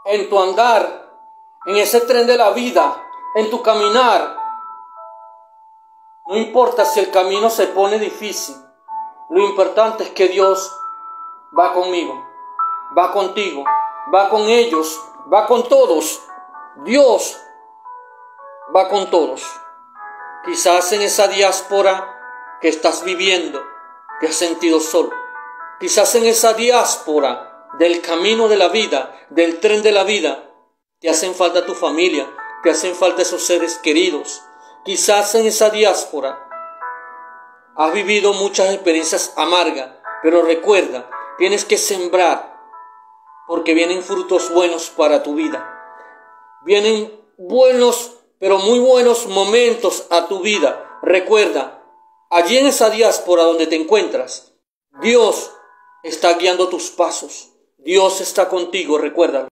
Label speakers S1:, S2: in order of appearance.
S1: en tu andar, en ese tren de la vida, en tu caminar. No importa si el camino se pone difícil, lo importante es que Dios va conmigo, va contigo, va con ellos, va con todos. Dios va con todos. Quizás en esa diáspora que estás viviendo te has sentido solo. Quizás en esa diáspora del camino de la vida, del tren de la vida, te hacen falta tu familia, te hacen falta esos seres queridos. Quizás en esa diáspora has vivido muchas experiencias amargas, pero recuerda, tienes que sembrar, porque vienen frutos buenos para tu vida. Vienen buenos, pero muy buenos momentos a tu vida. Recuerda, allí en esa diáspora donde te encuentras, Dios está guiando tus pasos. Dios está contigo, recuérdalo.